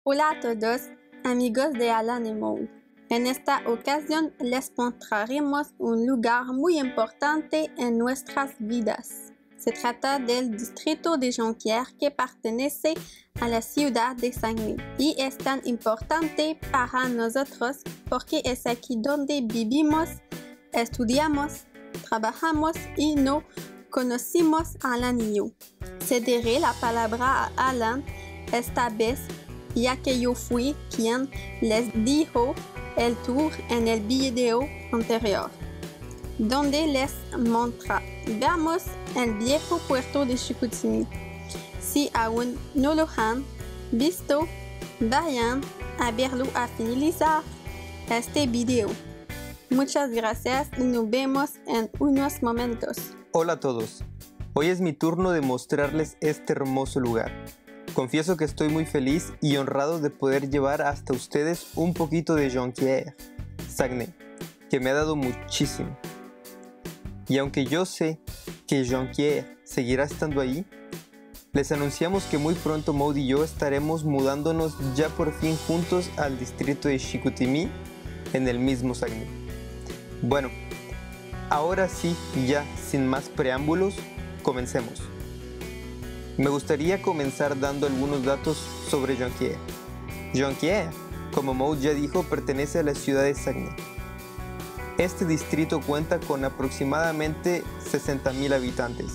Hola a todos, amigos de Alan y Maud. En esta ocasión les mostraremos un lugar muy importante en nuestras vidas. Se trata del distrito de Jonquière que pertenece a la ciudad de Saguenay y es tan importante para nosotros porque es aquí donde vivimos, estudiamos, trabajamos y nos conocimos Alan y yo. Cederé la palabra a Alan esta vez, ya que yo fui quien les dijo el tour en el video anterior, donde les mostramos el viejo puerto de Chicoutimi. Si aún no lo han visto, vayan a verlo a finalizar este video. Muchas gracias y nos vemos en unos momentos. Hola a todos, hoy es mi turno de mostrarles este hermoso lugar. Confieso que estoy muy feliz y honrado de poder llevar hasta ustedes un poquito de Jonquière, Saguenay, que me ha dado muchísimo. Y aunque yo sé que Jonquière seguirá estando ahí, les anunciamos que muy pronto Maud y yo estaremos mudándonos ya por fin juntos al distrito de Chicoutimi en el mismo Saguenay. Bueno, ahora sí, ya sin más preámbulos, comencemos. Me gustaría comenzar dando algunos datos sobre Jonquière. Jonquière, como Maud ya dijo, pertenece a la ciudad de Saguenay. Este distrito cuenta con aproximadamente 60,000 habitantes.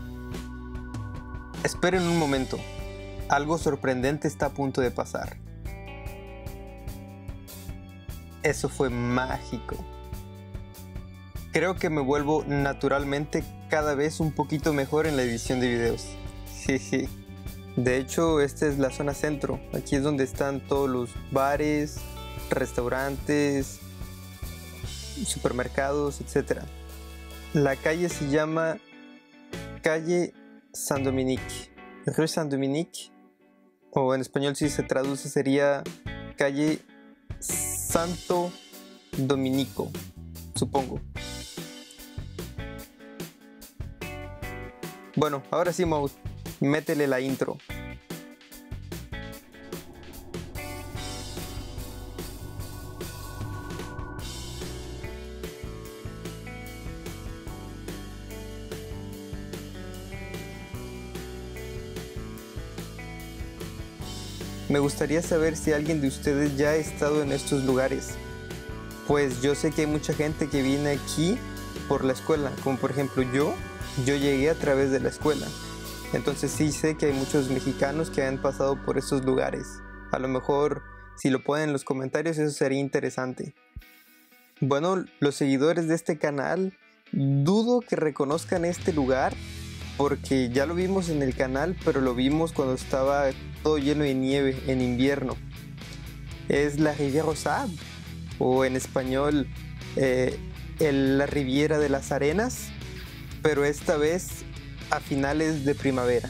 Esperen un momento, algo sorprendente está a punto de pasar. Eso fue mágico. Creo que me vuelvo naturalmente cada vez un poquito mejor en la edición de videos. Sí. De hecho, esta es la zona centro. Aquí es donde están todos los bares, restaurantes, supermercados, etc. La calle se llama Calle Saint-Dominique, Rue Saint-Dominique, o en español si se traduce sería Calle Santo Dominico, supongo. Bueno, ahora sí, Maud, métele la intro. Me gustaría saber si alguien de ustedes ya ha estado en estos lugares. Pues yo sé que hay mucha gente que viene aquí por la escuela, como por ejemplo yo llegué a través de la escuela. Entonces sí sé que hay muchos mexicanos que han pasado por estos lugares. A lo mejor si lo ponen en los comentarios eso sería interesante. Bueno, los seguidores de este canal dudo que reconozcan este lugar porque ya lo vimos en el canal, pero lo vimos cuando estaba todo lleno de nieve en invierno. Es la Rivière aux Sables, o en español la Riviera de las Arenas, pero esta vez a finales de primavera.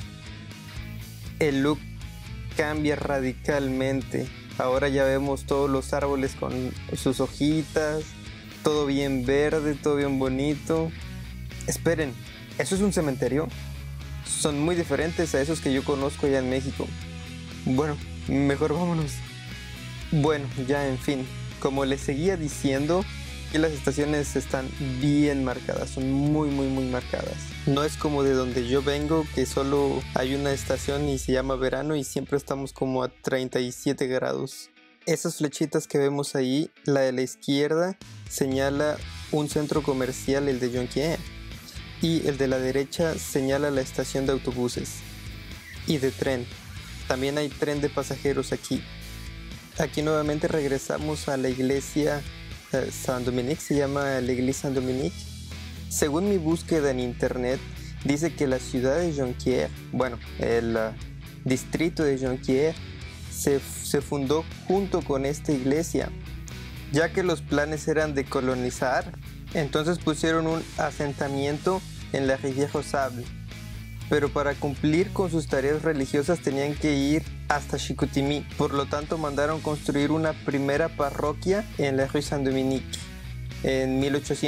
El look cambia radicalmente. Ahora ya vemos todos los árboles con sus hojitas, todo bien verde, todo bien bonito. Esperen, ¿eso es un cementerio? Son muy diferentes a esos que yo conozco allá en México. Bueno, mejor vámonos. Bueno, ya en fin, como les seguía diciendo, aquí las estaciones están bien marcadas, son muy marcadas. No es como de donde yo vengo, que solo hay una estación y se llama verano y siempre estamos como a 37 grados. Esas flechitas que vemos ahí, la de la izquierda señala un centro comercial, el de Jonquière, y el de la derecha señala la estación de autobuses y de tren. También hay tren de pasajeros aquí. Aquí nuevamente regresamos a la iglesia Saint-Dominique, se llama la iglesia Saint-Dominique. Según mi búsqueda en internet, dice que la ciudad de Jonquière, bueno, el distrito de Jonquière, se fundó junto con esta iglesia, ya que los planes eran de colonizar, entonces pusieron un asentamiento en la Rivière aux Sables. Pero para cumplir con sus tareas religiosas tenían que ir hasta Chicoutimi, por lo tanto mandaron construir una primera parroquia en la Rue Saint-Dominique en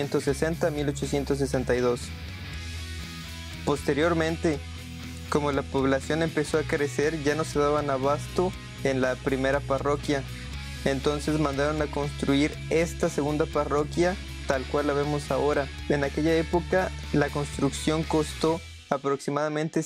1860-1862. Posteriormente, como la población empezó a crecer, ya no se daban abasto en la primera parroquia. Entonces mandaron a construir esta segunda parroquia tal cual la vemos ahora. En aquella época la construcción costó aproximadamente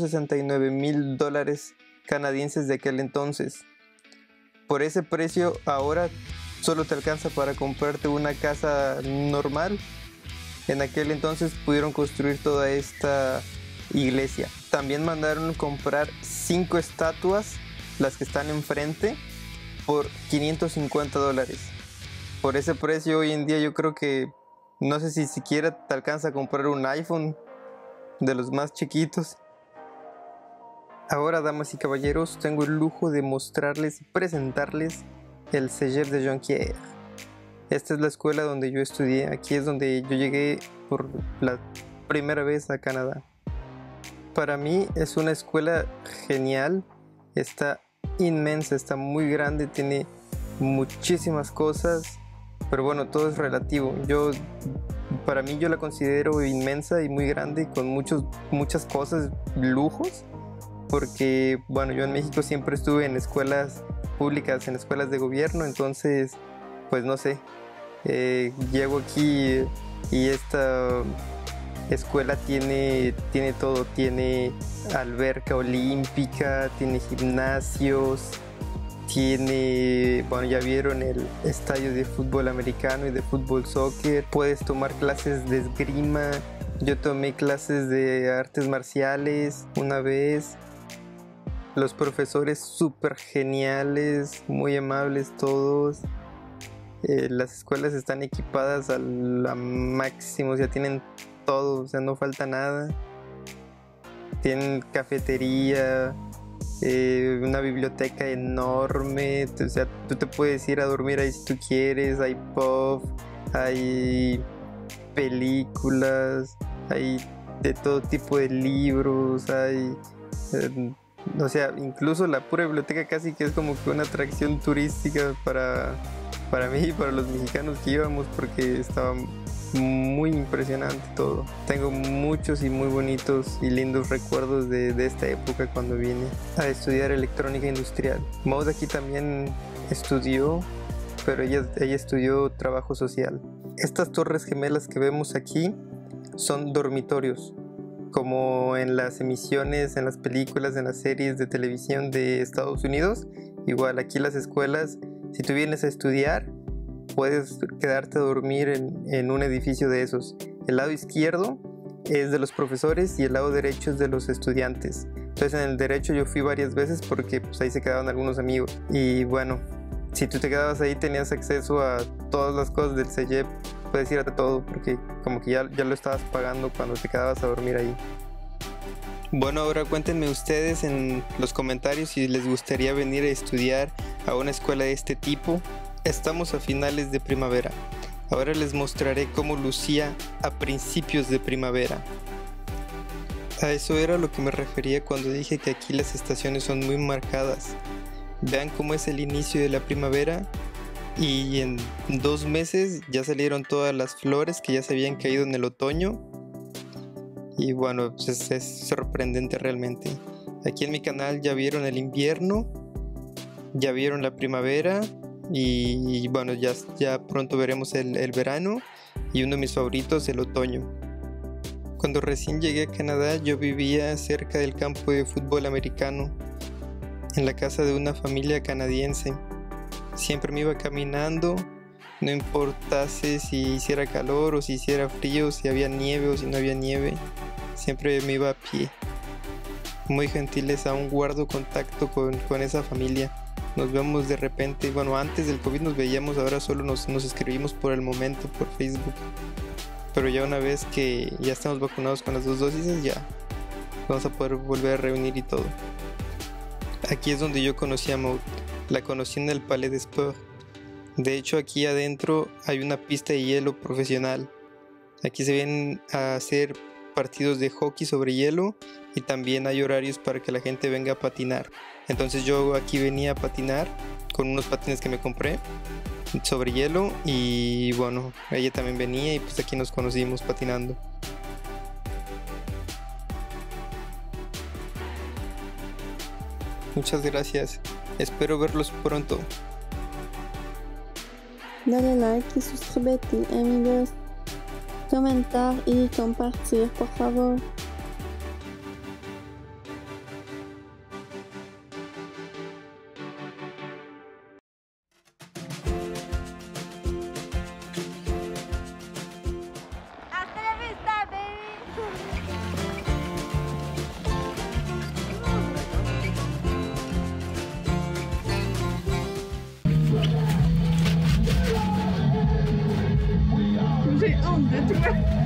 $169,000 canadienses de aquel entonces. Por ese precio ahora solo te alcanza para comprarte una casa normal. En aquel entonces pudieron construir toda esta iglesia. También mandaron comprar 5 estatuas, las que están enfrente, por $550. Por ese precio hoy en día yo creo que no sé si siquiera te alcanza a comprar un iPhone de los más chiquitos. Ahora, damas y caballeros, tengo el lujo de mostrarles y presentarles el Cégep de Jonquière. Esta es la escuela donde yo estudié. Aquí es donde yo llegué por la primera vez a Canadá. Para mí es una escuela genial. Está inmensa, está muy grande, tiene muchísimas cosas. Pero bueno, todo es relativo. Para mí yo la considero inmensa y muy grande, con muchas cosas, lujos. Porque bueno, yo en México siempre estuve en escuelas públicas, en escuelas de gobierno, entonces pues no sé, llego aquí y esta escuela tiene todo, tiene alberca olímpica, tiene gimnasios, tiene, bueno, ya vieron el estadio de fútbol americano y de fútbol soccer, puedes tomar clases de esgrima, yo tomé clases de artes marciales una vez. Los profesores súper geniales, muy amables todos. Las escuelas están equipadas a la máximo, o sea, tienen todo, o sea, no falta nada. Tienen cafetería, una biblioteca enorme, o sea, tú te puedes ir a dormir ahí si tú quieres, hay pub, hay películas, hay de todo tipo de libros, hay... o sea, incluso la pura biblioteca casi que es como que una atracción turística para mí y para los mexicanos que íbamos, porque estaba muy impresionante todo. Tengo muchos y muy bonitos y lindos recuerdos de esta época cuando vine a estudiar electrónica industrial. Maud aquí también estudió, pero ella estudió trabajo social. Estas torres gemelas que vemos aquí son dormitorios, como en las emisiones, en las películas, en las series de televisión de Estados Unidos. Igual aquí las escuelas, si tú vienes a estudiar, puedes quedarte a dormir en un edificio de esos. El lado izquierdo es de los profesores y el lado derecho es de los estudiantes. Entonces en el derecho yo fui varias veces porque pues, ahí se quedaban algunos amigos. Y bueno, si tú te quedabas ahí tenías acceso a todas las cosas del Cégep. Puedes ir a todo porque como que ya lo estabas pagando cuando te quedabas a dormir ahí. Bueno, ahora cuéntenme ustedes en los comentarios si les gustaría venir a estudiar a una escuela de este tipo. Estamos a finales de primavera. Ahora les mostraré cómo lucía a principios de primavera. A eso era lo que me refería cuando dije que aquí las estaciones son muy marcadas. Vean cómo es el inicio de la primavera. Y en 2 meses ya salieron todas las flores que ya se habían caído en el otoño. Y bueno, pues es sorprendente realmente. Aquí en mi canal ya vieron el invierno, ya vieron la primavera y bueno, ya pronto veremos el verano y uno de mis favoritos, el otoño. Cuando recién llegué a Canadá yo vivía cerca del campo de fútbol americano, en la casa de una familia canadiense. Siempre me iba caminando, no importase si hiciera calor o si hiciera frío, si había nieve o si no había nieve, siempre me iba a pie. Muy gentiles, aún guardo contacto con esa familia. Nos vemos de repente, bueno, antes del COVID nos veíamos, ahora solo nos escribimos por el momento por Facebook. Pero ya una vez que ya estamos vacunados con las 2 dosis, ya vamos a poder volver a reunir y todo. Aquí es donde yo conocí a Maud. La conocí en el Palais des Sports. De hecho, aquí adentro hay una pista de hielo profesional. Aquí se vienen a hacer partidos de hockey sobre hielo y también hay horarios para que la gente venga a patinar. Entonces yo aquí venía a patinar con unos patines que me compré sobre hielo y bueno, ella también venía y pues aquí nos conocimos patinando. Muchas gracias. Espero verlos pronto. Dale like y suscríbete, amigos. Comentar y compartir, por favor. Hasta la vista, baby. J'ai honte de toi.